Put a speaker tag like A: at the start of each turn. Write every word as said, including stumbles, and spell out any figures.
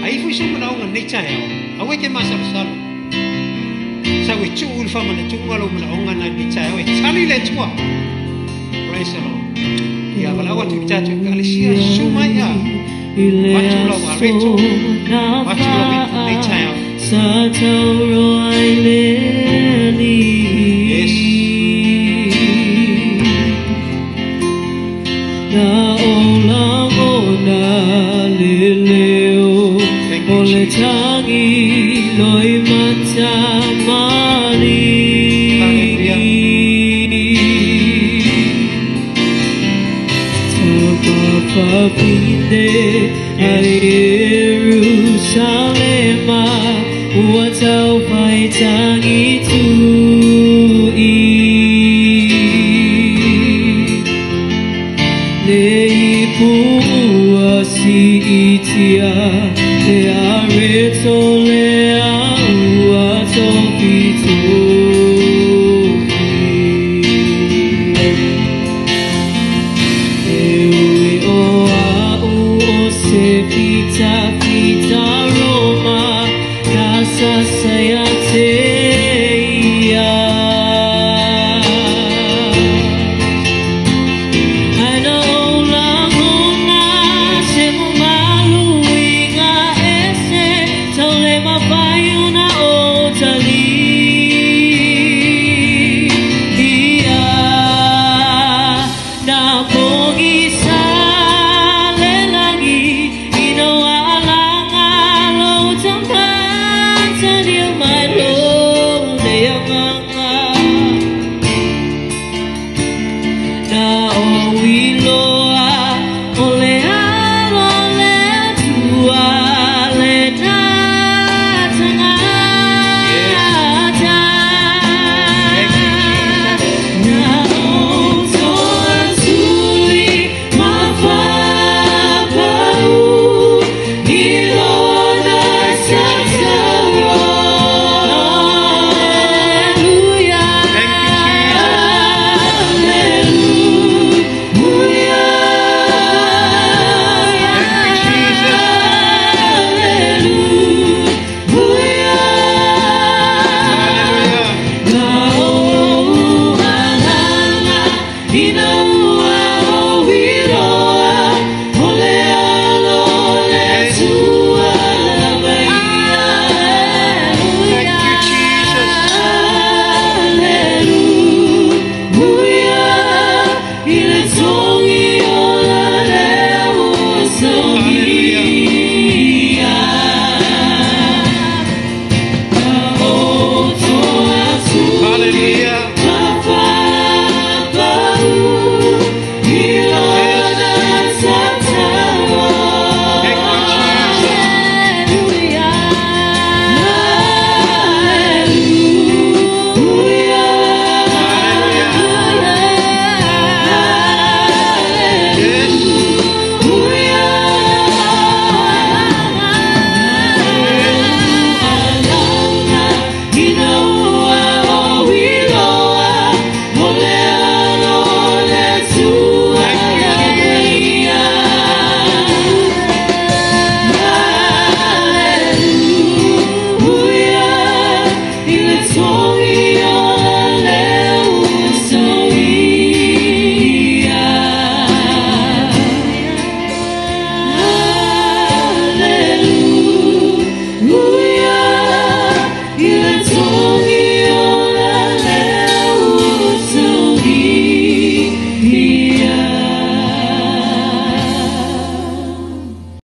A: Ai fu sum na ngan nei chai awe ke masal sal sa we chu ul fa man chu ngalo na ngan na nei chai awe chali le chua praise the Lord ya bala wa tu cha chu Alisha sumaya wa chu lo wa re chu wa chu lo nei chai
B: sa tau roi le ni
A: yes
B: na ola ona le le o le tangi loi mata mali Tapa pinde ali Jerusalema watau pai tangi tu i le puasi itia le areto le aua topito ewe o au o se Fitafita Roma casa